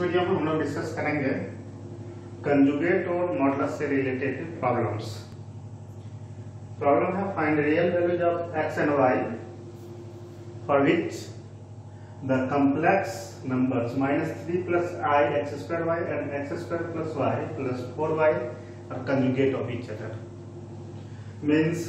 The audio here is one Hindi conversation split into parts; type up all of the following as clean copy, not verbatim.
वीडियो में हम लोग डिस्कस करेंगे कंजुगेट और मॉडुलस से रिलेटेड प्रॉब्लम्स। प्रॉब्लम है find real values of x and y for which the complex numbers -3 plus I x square y and x square plus y plus 4y are conjugate of each other. Means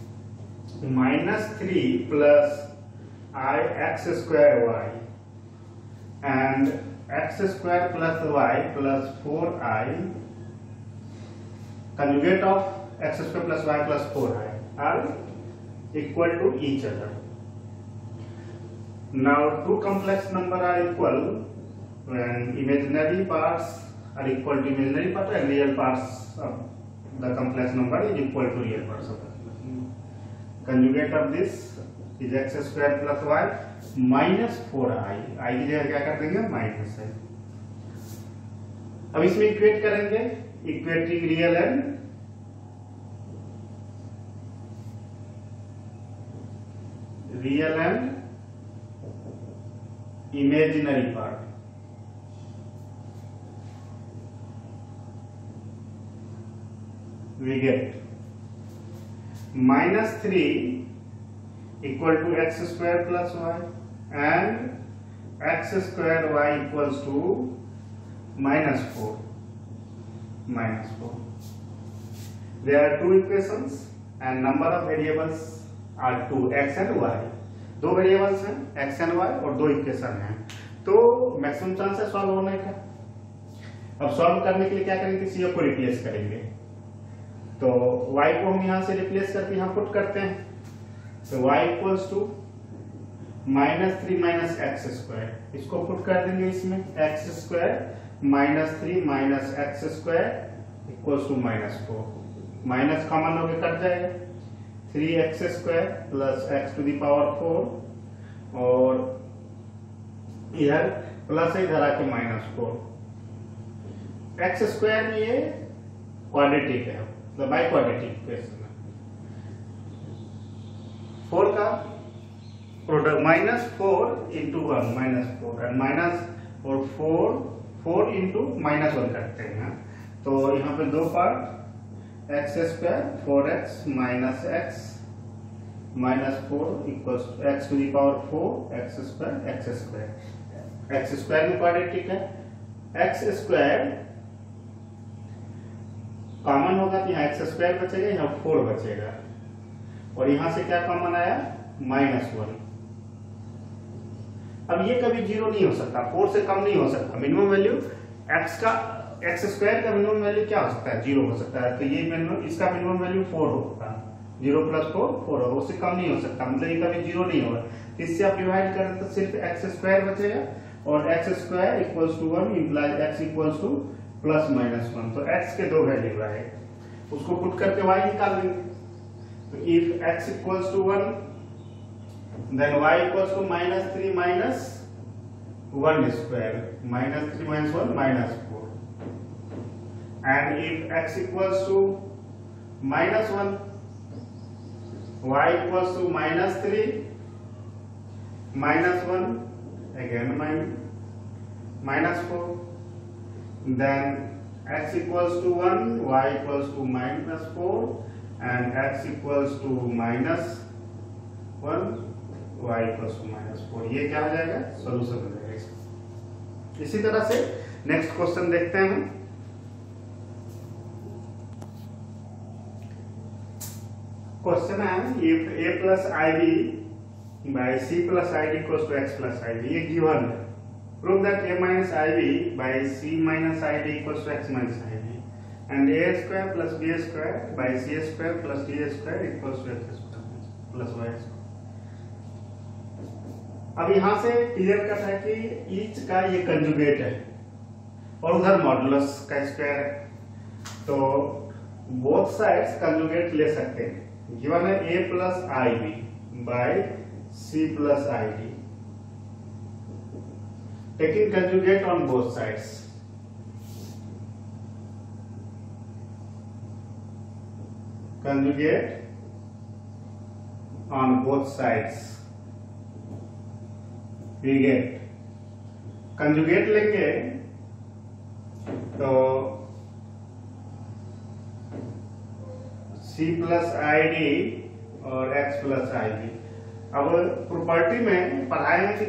-3 plus I x square y and x square plus y plus 4i conjugate of x square plus y plus 4i are equal to each other. Now two complex number are equal when imaginary parts are equal to imaginary part and real parts of the complex number is equal to real parts of the conjugate of this is x square plus y minus 4i, i की जगह क्या कर देंगे माइनस है। अब इसमें इक्वेट करेंगे, equating real and imaginary part. We get -3 equal to x square plus y and x square y equals to -4. There are two equations and number of variables are 2 x and y. दो वेरिएबल्स हैं x एंड y और दो इक्वेशन हैं, तो मैक्सिमम चांस है सॉल्व होने का। अब सॉल्व करने के लिए क्या करेंगे, किसी को रिप्लेस करेंगे। तो y को हम यहां से रिप्लेस करके यहां पुट करते हैं, तो y equals to -3 minus X square, इसको पुट कर देंगे इसमें x square -3 minus X square equals to -4, minus common होकर कट जाएगा 3x square plus x to the power 4 और इधर प्लस है, इधर आके -4। x स्क्वायर में ये क्वाड्रेटिक है, द बाई क्वाड्रेटिक इक्वेशन है। 4 का प्रोडक्ट -4 इंटू 1 -4 एंड माइनस और 4 इंटू -1 करते हैं, तो यहाँ पे दो part x square 4x minus x minus 4 equals to x to the power 4 x square में क्वाड्रेटिक है। x स्क्वायर कॉमन होगा तो यहाँ x स्क्वायर बचेगा, यहाँ 4 बचेगा और यहाँ से क्या कॉमन आया -1। अब ये कभी 0 नहीं हो सकता, 4 से कम नहीं हो सकता। मिनिमम वैल्यू x स्क्वायर का मिनिमम वैल्यू क्या हो सकता है, 0 हो सकता है, तो ये मिनिमम इसका मिनिमम वैल्यू 4 होगा, 0 + 4 4 होगा, उससे कम नहीं हो सकता, मतलब ये कभी 0 नहीं होगा। इससे आप डिवाइड करें तो सिर्फ x स्क्वायर बचेगा और x square equals to 1 implies x equals to +-1, तो x के दो वैल्यू आए, उसको पुट करके y निकाल देंगे। तो if x equals to 1 then y equals to -3 minus 1 square, -3 minus 1 -4, and if x equals to -1 y equals to -3 -1 again -4, then x equals to 1 y equals to -4 and x equals to -1 y equals to -4। ये क्या हो जाएगा, सॉल्यूशन हो जाएगा इसका। इसी तरह से नेक्स्ट क्वेश्चन देखते हैं हम। क्वेश्चन है if a plus ib by c plus id equals to x plus id, ये गिवन है। Prove that a minus ib by c minus id equals to x minus id and a square plus b square by c square plus d square equals to x square plus y square। अब यहाँ से क्लियर कट है कि ईच का ये कंजुगेट है और उधर मॉडुलस का स्क्वायर है, तो बोथ साइड्स कंजुगेट ले सकते हैं। गिवन है a plus ib by c plus id, taking conjugate on both sides, conjugate on both sides, we get conjugate लेंगे तो c प्लस आई डी और x प्लस आई डी। अब प्रॉपर्टी में पढ़ाए हैं कि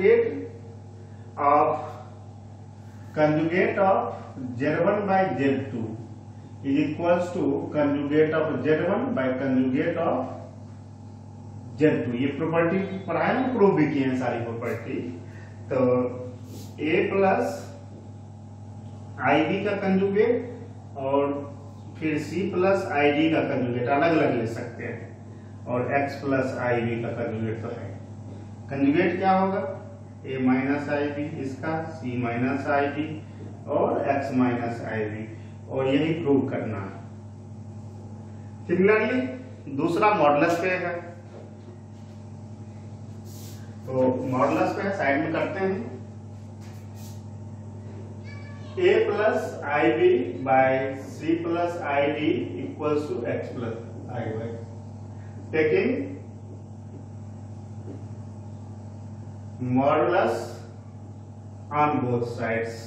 conjugate of z1 by z2 is equals to conjugate of z1 by conjugate of z2। ये प्रॉपर्टी पढ़ाए हैं, प्रूव भी किए हैं सारी प्रॉपर्टी। तो a प्लस आई बी का कंजुगेट और फिर c प्लस आई डी का कंजुगेट अलग अलग ले सकते हैं, और x प्लस आई बी का कंजुगेट तो है। कंजुगेट क्या होगा? a माइनस आई बी, इसका c माइनस आई बी और x माइनस आई बी, और यही प्रूव करना है। सिमिलरली दूसरा मॉडुलस पे है, तो मॉडुलस पे साइड में करते हैं। a plus I B by c plus I D equals to x plus I Y. Taking modulus on both sides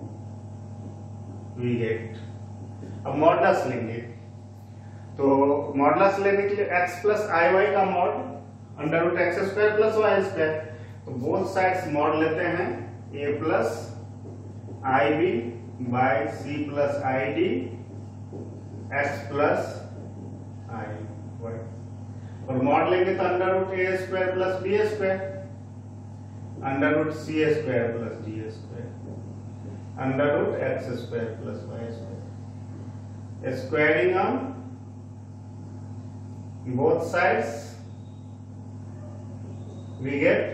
we get. अब मॉडुलस लेंगे, तो मॉडुलस लेने के लिए x प्लस आई वाई का mod under root X square plus Y square, तो बोथ साइड्स मॉड लेते हैं a plus I B by C plus I D X plus I Y, और मॉड लेंगे तो under root A square plus B square, under root C square plus D square, under root X square plus Y square. Squaring on both sides we get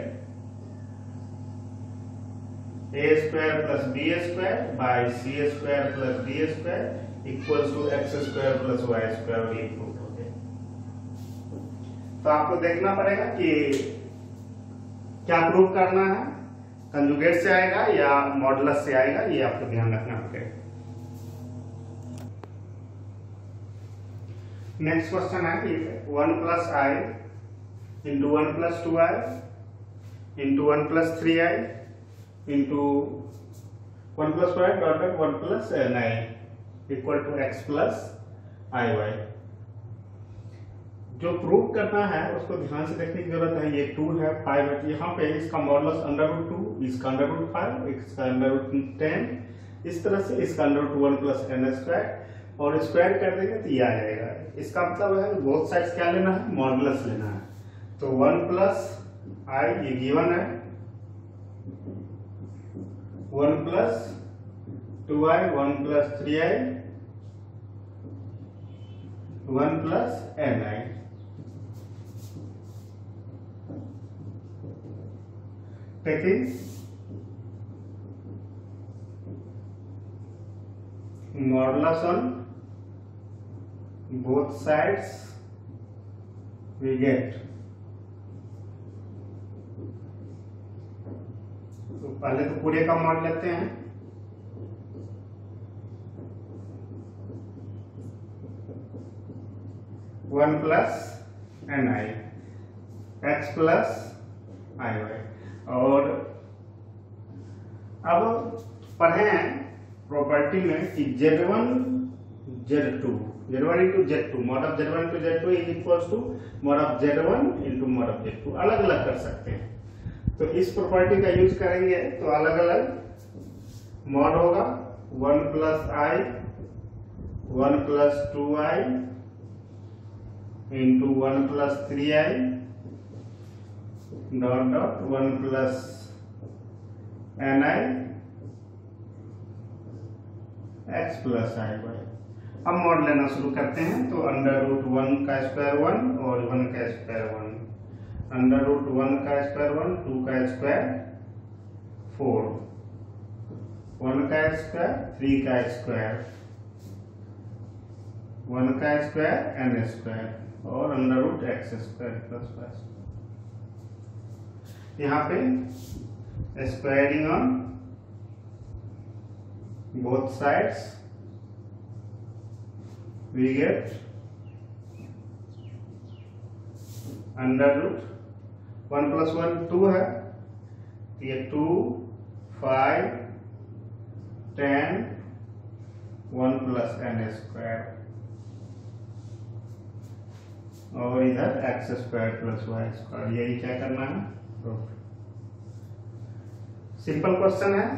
a square plus B square by C square plus D square equals to X square plus Y square. ये प्रूफ हो गया। तो आपको देखना पड़ेगा कि क्या प्रूव करना है, कंजुगेट से आएगा या मॉडुलस से आएगा, ये आपको ध्यान रखना पड़ेगा। नेक्स्ट क्वेश्चन है कि 1 plus I into 1 plus 2i into 1 plus 3i into 1 plus 5 dot dot 1 plus 9 equal to x plus I Y. जो प्रूव करना है उसको ध्यान से देखने की जरूरत है। ये 2 है, 5 है, यहाँ पे इसका मॉडुलस अंडर रूट 2, इसका अंडर रूट 5, इसका अंडर रूट 10, इस तरह से इसका under root 1 plus n square, और स्क्वायर कर देंगे तो ये आ जाएगा। इसका मतलब है बोथ साइड्स क्या लेना है? मॉडुलस लेना है। तो 1 प्लस आई ये गिवन है, 1 plus 2i, 1 plus 3i, 1 plus ni। taking modulus on both sides we get, तो पहले तो पूरे का मॉड लेते हैं। One plus N I X plus I Y, और अब पढ़े हैं प्रॉपर्टी में कि Z1 Z2 Z1 into Z2 mod of Z1 into Z2 is equals to mod of Z1 into mod of Z2। अलग अलग कर सकते हैं, तो इस प्रॉपर्टी का यूज करेंगे तो अलग अलग मॉड होगा। 1 plus I 1 plus 2i into 1 plus 3i dot dot 1 plus ni x plus I Y. अब मॉड लेना शुरू करते हैं, तो अंडर रूट 1 का स्क्वायर 1 और 1 का स्क्वायर 1, अंडर रूट 1 का स्क्वायर 1, 2 का स्क्वायर 4, 1 का स्क्वायर 3 का स्क्वायर, 1 का स्क्वायर n स्क्वायर और under root X square plus Y. यहाँ पे squaring on both sides we get under root 1 plus 1 2 है, ये 2 5 10 1 प्लस एन स्क्वायर और इधर X square plus Y square, यही क्या करना है, प्रूफ। सिंपल क्वेश्चन है।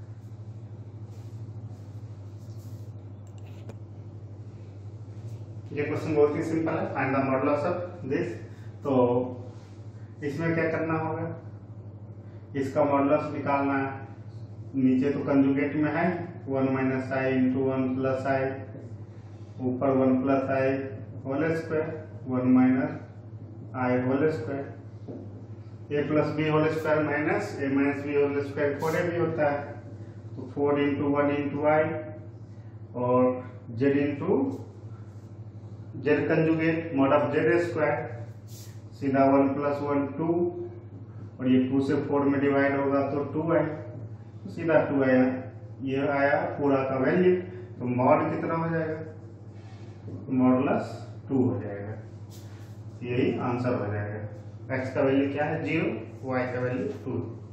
ये क्वेश्चन बहुत ही सिंपल है, find the modulus of this. तो इसमें क्या करना होगा, इसका मॉडुलस निकालना है। नीचे तो कंजुगेट में है 1 minus I into 1 plus I, ऊपर 1 plus I whole square 1 minus I whole square, A plus B whole square minus A minus B whole square 4a भी होता है, तो 4 इंटू 1 इंटू आई और Z into Z conjugate mod of Z square, सीधा 1 प्लस 1 2 और ये 2 से 4 में डिवाइड होगा तो 2 है, तो सीधा 2 आया, ये आया पूरा का वैल्यू। तो मॉड कितना हो जाएगा, मॉडुलस 2 हो जाएगा, यही आंसर हो जाएगा। एक्स का वैल्यू क्या है 0, वाई का वैल्यू 2।